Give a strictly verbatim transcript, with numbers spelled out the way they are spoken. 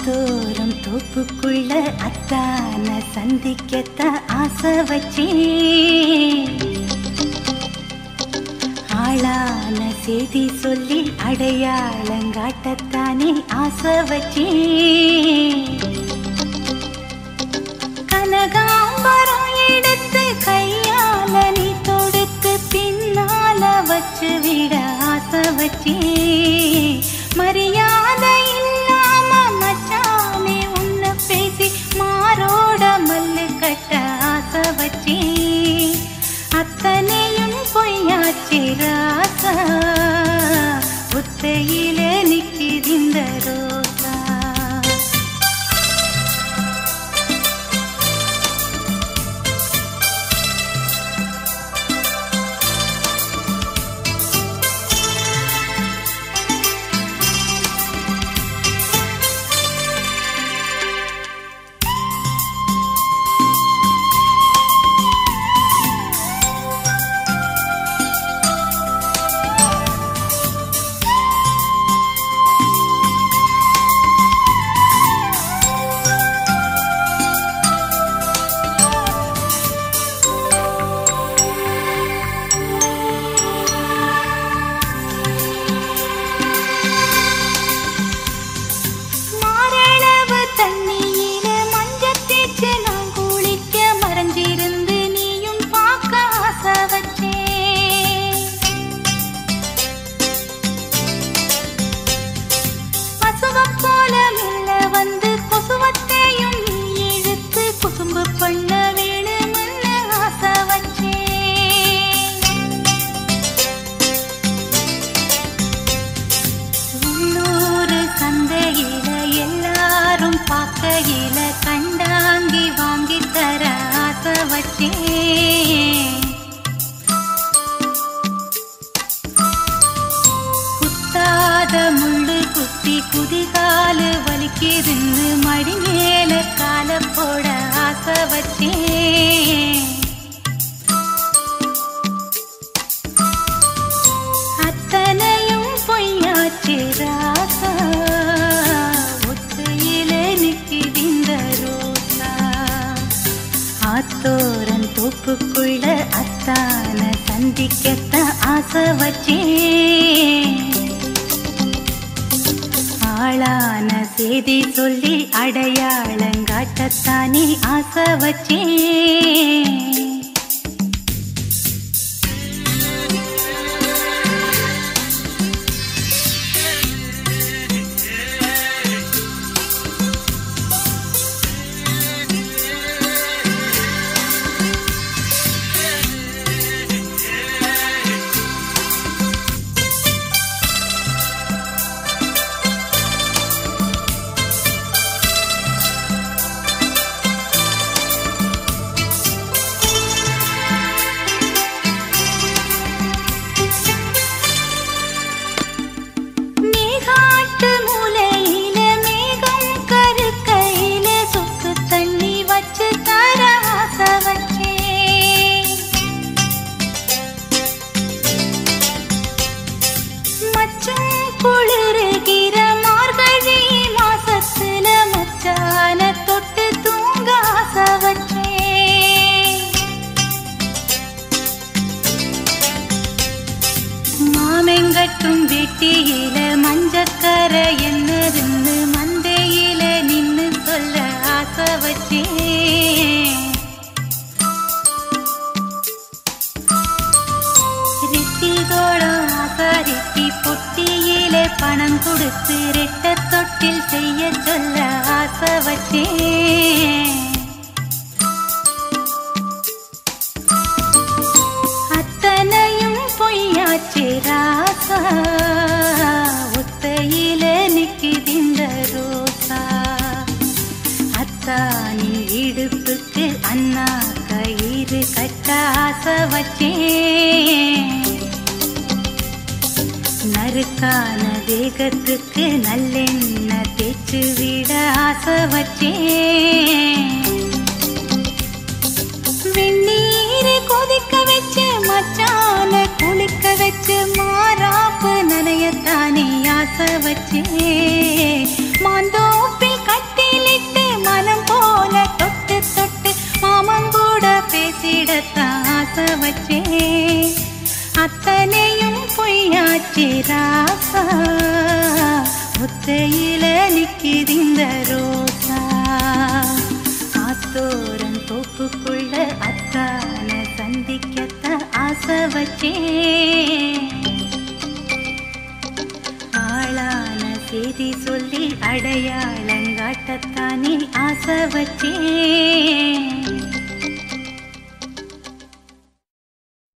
ஆத்தோரம் தோப்புக்குள்ள அத்தான சந்திக்கத்தான் ஆசை வச்சேன். ஆளான செய்தி சொல்லி அடையாளங்காட்டத்தானே ஆசை வச்சேன். கனகாம்பரம் எடுத்து கையால நீ தொடுத்து பின்னால வச்சு விட ஆசை வச்சேன். மரியாதை இல்லாம மச்சானே உன்ன பேசி மாரோட மல்லு கட்ட ஆசை வச்சேன். அத்தனையும் பொய்யாச்சி ராசா, ஒத்தையில நிக்கிதிந்த ரோசா. கண்டாங்கி வாங்கி தர ஆசை வச்சேன். குத்தாத முள்ளு குத்தி குதிகாலு வலிக்கிருந்து மடி மேல கால போட ஆசை வச்சேன். அத்தனையும் பொய்யாச்சு ராசா, ஆத்தோரன் தோப்புக்குள்ள அத்தான சந்திக்கத்தான் ஆசை வச்சேன். ஆளான செய்தி சொல்லி அடையாளங்காட்டத்தானே ஆசை வச்சேன். மாமெங்கட்டும் வெட்டியில மஞ்சக்கர என்னதுன்னு மந்தையில நின்னு சொல்ல ஆசை வச்சேன். ரித்திதோடம் ஆசாரித்தி பொட்டியில பணம் கொடுத்து ரெட்ட தொட்டில் செய்ய சொல்ல ஆசை வச்சேன். அத்தனையும் பொய்யாச்சு ராசா, ஒத்தையில நிக்கிதிந்த ரோசா. அத்தானின் இடுப்புக்கு அண்ணா கயிறு கட்ட ஆசை வச்சேன். நறுக்கான தேகத்துக்கு நல்லெண்ணெய் தேய்ச்சு விட ஆசை வச்சேன். வெந்நீரை கொதிக்க வச்சு மச்சான குளிக்க வச்சு மாறாப்பு நனையத்தானே ஆசை வச்சேன். மாந்தோப்பில் ராசா முத்தையில நிக்கிதிந்த ரோசா ஆத்தோரன் தோப்புக்குள்ள அத்தான சந்திக்கத்த ஆசை வச்சேன் ஆளான செய்தி சொல்லி அடையாளங்காட்டத்தானே ஆசை வச்சேன்